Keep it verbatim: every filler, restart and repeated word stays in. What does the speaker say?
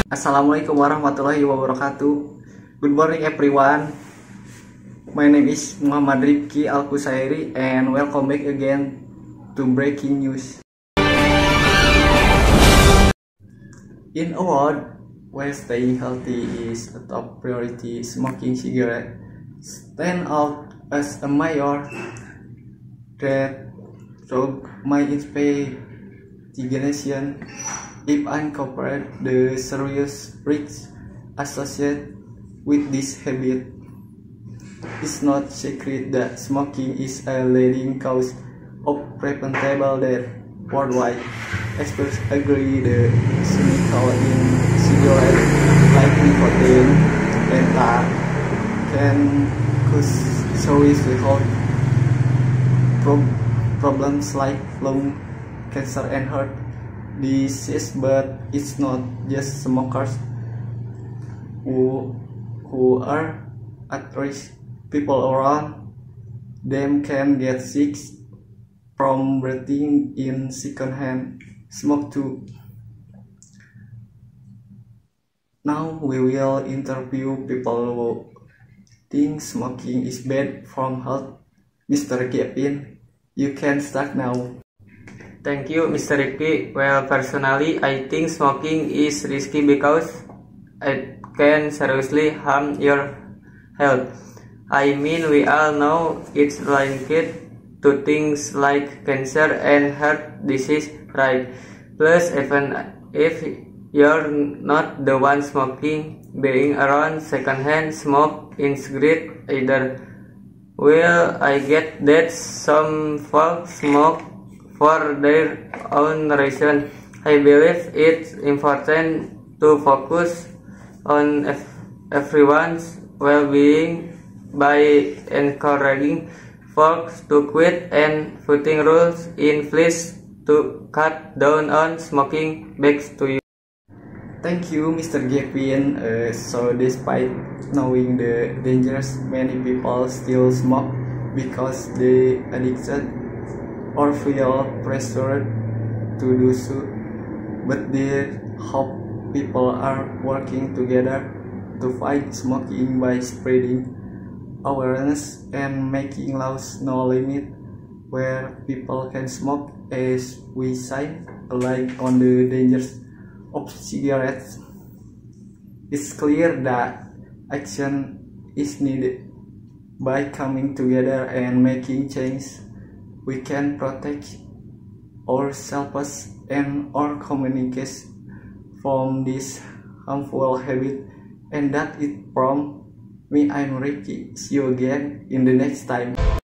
Assalamualaikum warahmatullahi wabarakatuh. Good morning everyone. My name is Muhammad Rifki Al-Kusairi and welcome back again to breaking news. In a world where staying healthy is a top priority, smoking cigarette stand out as a major threat to my investigation. If uncovered the serious risks associated with this habit, it's not secret that smoking is a leading cause of preventable death worldwide. Experts agree the chemicals in cigarettes like nicotine and tar can cause serious health problems like lung cancer and heart disease, but it's not just smokers who who are at risk. People around them can get sick from breathing in secondhand smoke too. Now we will interview people who think smoking is bad from health. Mister Kevin, you can start now. Thank you, Mister Rifki. Well, personally, I think smoking is risky because it can seriously harm your health. I mean, we all know it's linked to things like cancer and heart disease, right? Plus, even if you're not the one smoking, being around secondhand smoke is great either. Well, I get that some folks smoke for their own reason. I believe it's important to focus on everyone's well-being by encouraging folks to quit and putting rules in place to cut down on smoking. Back to you. Thank you, Mister Gavin. Uh, so despite knowing the dangers, many people still smoke because they addicted or feel pressured to do so, but they hope people are working together to fight smoking by spreading awareness and making laws no limit where people can smoke, as we shine a light on the dangers of cigarettes. It's clear that action is needed. By coming together and making change, we can protect ourselves and our communities from this harmful habit. And that it from me, I'm Ricky. See you again in the next time.